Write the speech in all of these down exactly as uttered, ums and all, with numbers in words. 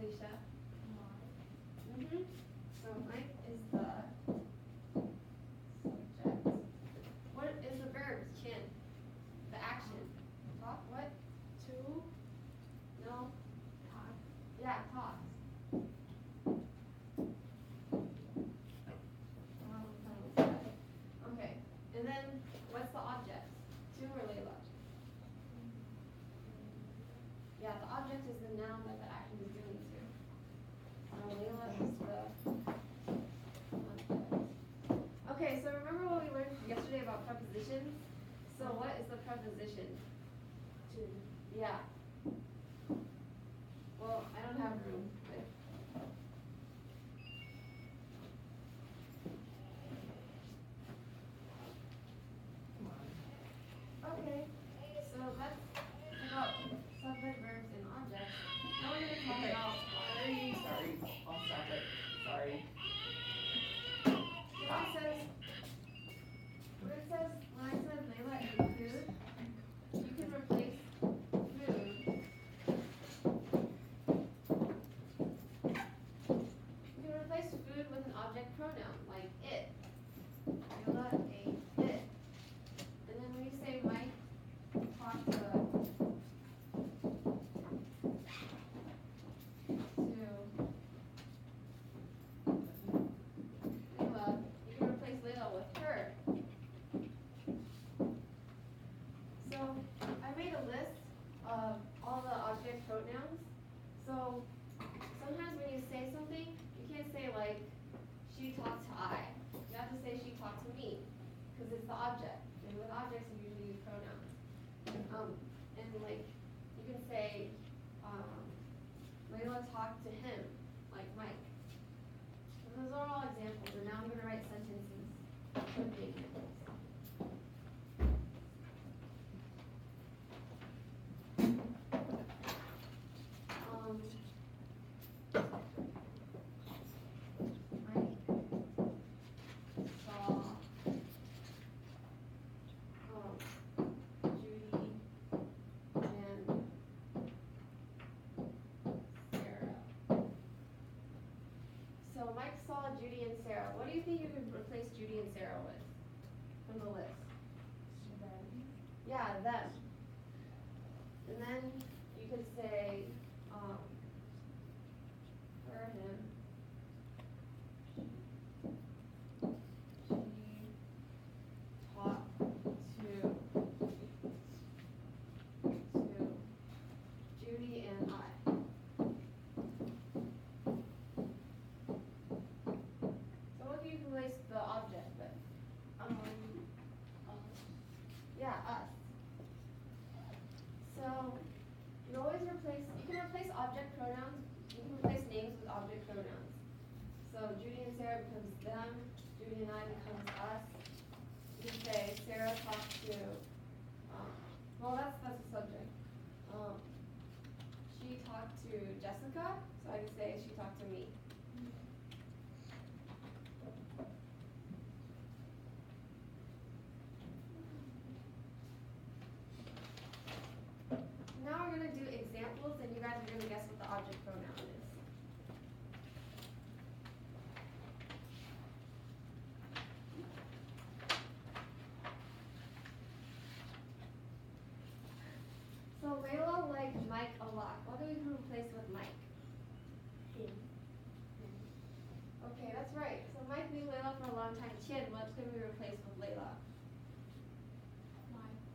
Alicia? Mm-hmm. So Mike is the subject. What is the verb, Chin? The action. Talk, what? To? No? Talk. Yeah, talk. Okay, and then what's the object? To or Layla? Yeah, the object is the noun that the action is doing to. So Layla is the object. Okay, so remember what we learned yesterday about prepositions? So what is the preposition? To. Yeah. Well, I don't have room. But okay, so let's talk about subject, verbs, and objects. Now we're going to talk Okay. about Sorry, sorry. I'll stop it. Sorry. when it says when it says when I said Layla ate food, you can replace food. You can replace food with an object pronoun like it. Layla ate it. And then when you say Mike talked to to Layla, you can replace Layla with her. So I made a list of all the object pronouns. So sometimes when you say something, you can't say like she talked to I. You have to say she talked to me because it's the object. And with objects, you usually use pronouns. Um, and like you can say um, Layla talked to him, like Mike. And those are all examples. And now I'm going to write sentences with the examples. Um, Mike saw um, Judy and Sarah. So Mike saw Judy and Sarah. What do you think you could replace Judy and Sarah with from the list? Yeah, them. And then you could say um, her, him. She talked to to Judy and I. So what do you replace the object with? Um, Yeah, us. So you always replace, you can replace object pronouns, you can replace names with object pronouns. So Judy and Sarah becomes them, Judy and I becomes us. You can say Sarah talked to, um, well that's, that's the subject. Um, she talked to Jessica, so I can say she talked to me. Now we're going to do examples, and you guys are going to guess what the object pronoun is. So Layla liked Mike a lot. What do we replace with Mike? him. Okay, that's right. So Mike knew Layla for a long time. Chin, what could we replace with Layla? Mike.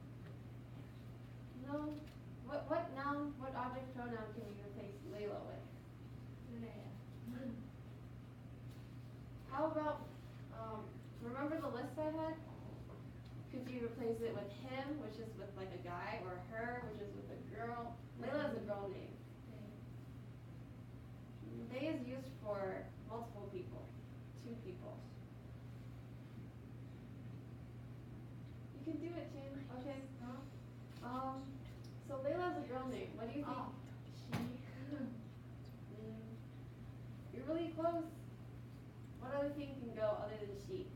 No. What what noun, what object pronoun can we replace Layla with? Leia. How about, um, remember the list I had? Could you replace it with him, which is with like a guy, or her, which is with a girl? Layla is a girl name. They is used for multiple people, two people. You can do it, Chin. Okay. Um, so Layla is a girl name. What do you think? Oh, she. Mm, you're really close. What other thing can go other than she?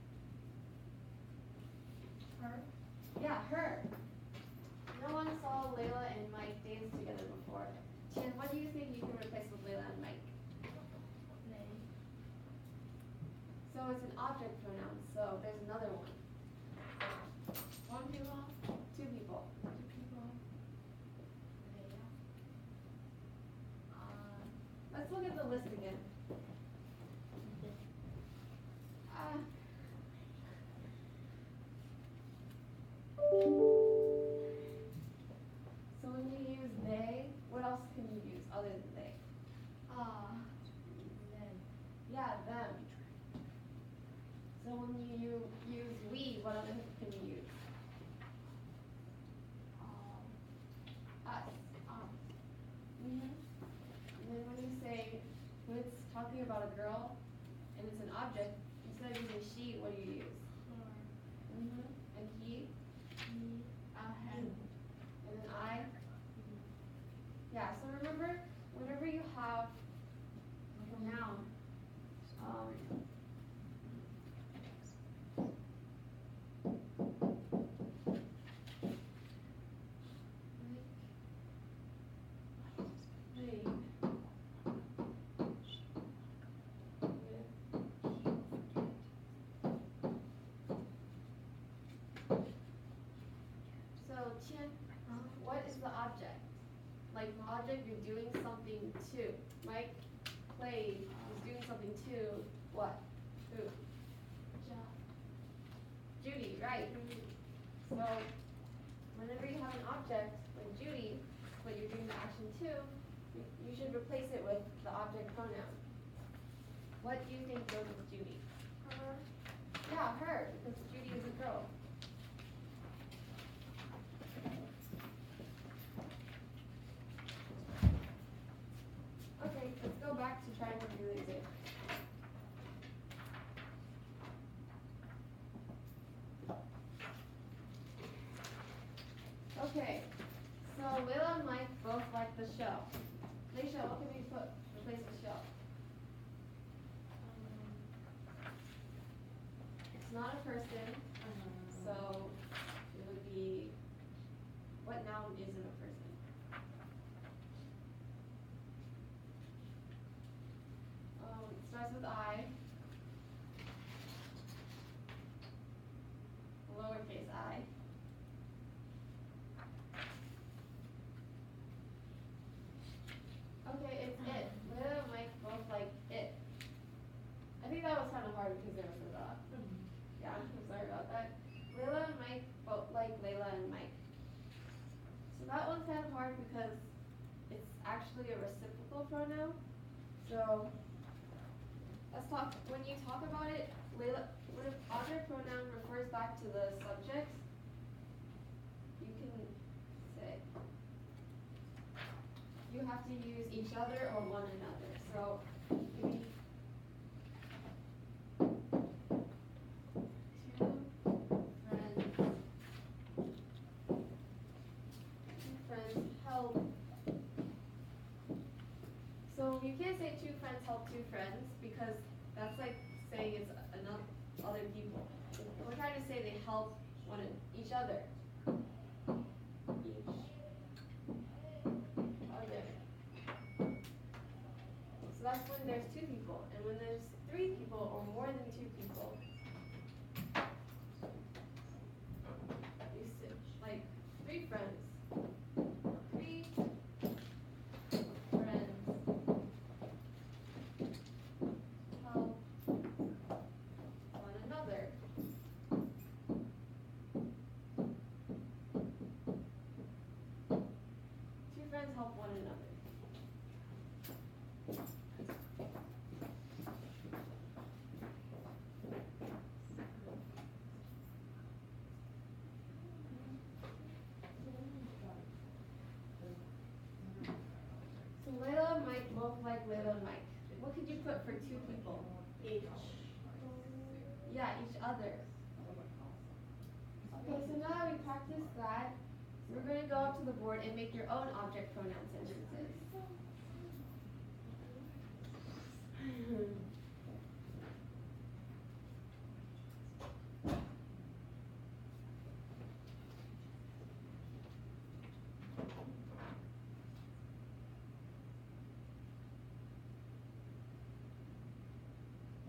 Her. Yeah, her. No one saw Layla and Mike dance together before. Chin, what do you think you can replace with Layla and Mike? They. So it's an object pronoun, so there's another one. One people, two people. Two people. They. Uh. Let's look at the list again. Ah. So when you use they, what else can you use other than they? Uh. Them. Yeah, them. So when you use we, what other can you use? Um. Us. Um. Mm-hmm. And then when you say, when it's talking about a girl, and it's an object, instead of using she, what do you use? Her. Mm-hmm. And he, He. Uh. Him. and then I. Yeah, so remember, whenever you have like a noun, um, like, they, so Qian, Huh? what is the object? Like the object you're doing something to. Mike played, was doing something to what? Who? Job. Judy, right? So whenever you have an object like Judy, but you're doing the action to, you, you should replace it with the object pronoun. What do you think goes with Judy? Her. Yeah, her, because Judy is a girl. Okay, let's go back to trying to do the example. Okay, so Layla and Mike both like the show. Leisha, what can we put replace the show? Um. It's not a person, so it would be, what noun isn't a person? Um, it starts with I. Lowercase I. Okay, it's it. Layla and Mike both like it. I think that was kind of hard because there was a dot. Yeah, I'm sorry about that. Layla and Mike both like Layla and Mike. So that one's kind of hard because it's actually a reciprocal pronoun. So let's talk, when you talk about it, Layla, when an object pronoun refers back to the subject, you can say, you have to use each other or one another. So maybe two friends, two friends help. So you can't say two friends help two friends because that's like saying it's enough other people. We're trying to say they help one an- each other. Each other. So that's when there's two people, and when there's three people or more than two people, you say like three friends. Three friends help one another. Two friends help one another. So Layla and Mike both like Layla and Mike. What could you put for two people? Each. Yeah, each other. Okay, so now that we practiced that, we're going to go up to the board and make your own object pronoun sentences.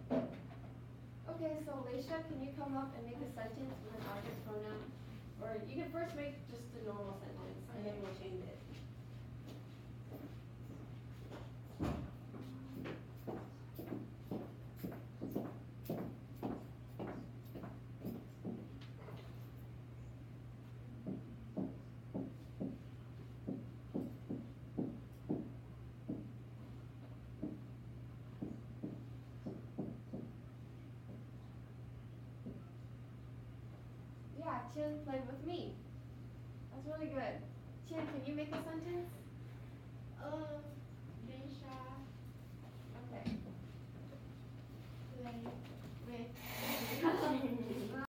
Okay, so Leisha, can you come up and make a sentence with an object pronoun? Or you can first make just a normal sentence, and then we'll change it. Yeah, Chin played with me. That's really good. Chin, can you make a sentence? Uh,